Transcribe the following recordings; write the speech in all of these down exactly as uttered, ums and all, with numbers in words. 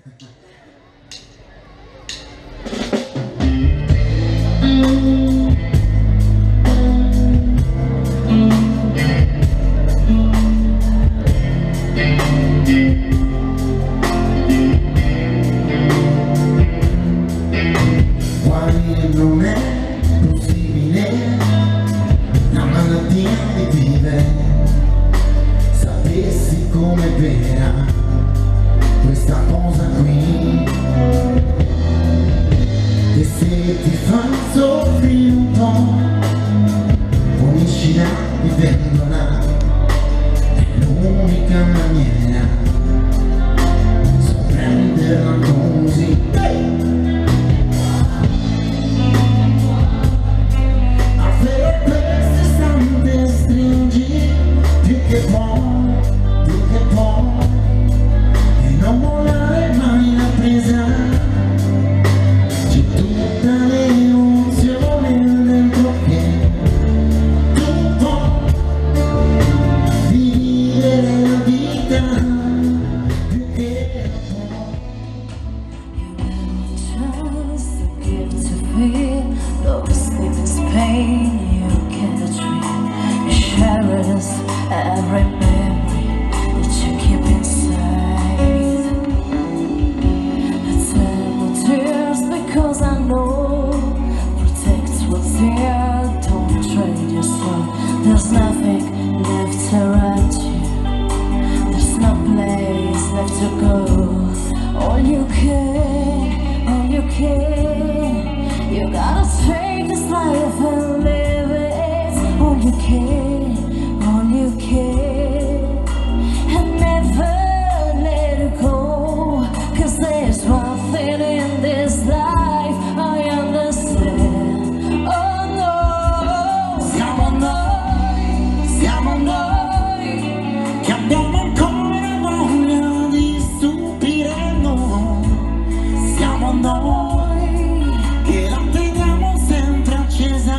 Guarire non è possibile, la malattia di vivere. Sapessi com'è vera questa cosa qui, e se ti fa soffrire un po', uniscila e perdona, è l'unica maniera, sorprenderla così. Those things pain you can't treat. You cherish every memory that you keep inside. I tell the tears because I know protect what's there, don't trade yourself. There's nothing left around you, there's no place left to go. All you can, all you can, you gotta take this life and live it. All you can, all you can, and never let it go. Cause there's one thing in this life I understand. Oh no, siamo noi, siamo noi, che abbiamo ancora voglia di stupire noi. Siamo noi, che la teniamo sempre accesa,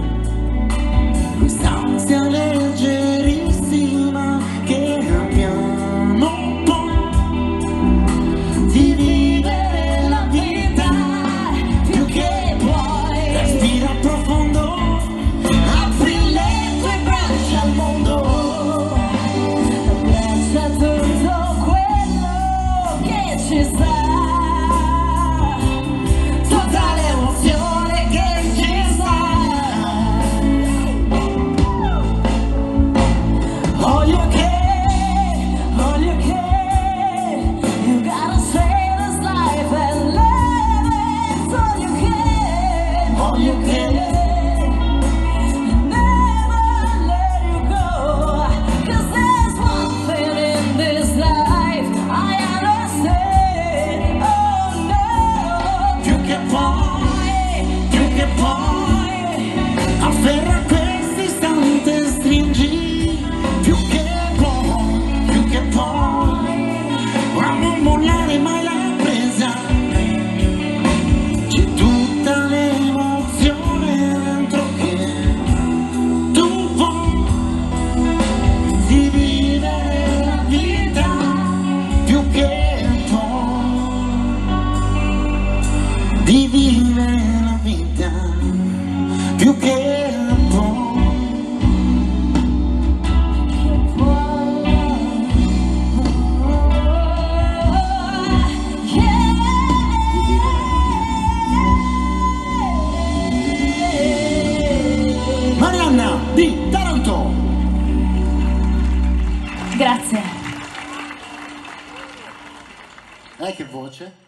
quest'ansia leggerissima che abbiamo un po' di vivere la vita più che puoi. Respira profondo, apri le tue braccia al mondo, abbraccia tutto quello che ci sta. You can never let you go. Cause there's one thing in this life I understand. Oh no, più che puoi, più che puoi, afferra questo istante, stringi, più che puoi, più che puoi, ora non mollare mai la presa. C'è tutta le di vivere la vita più che un po'. Marianna di Taranto. Grazie. Eh, che voce?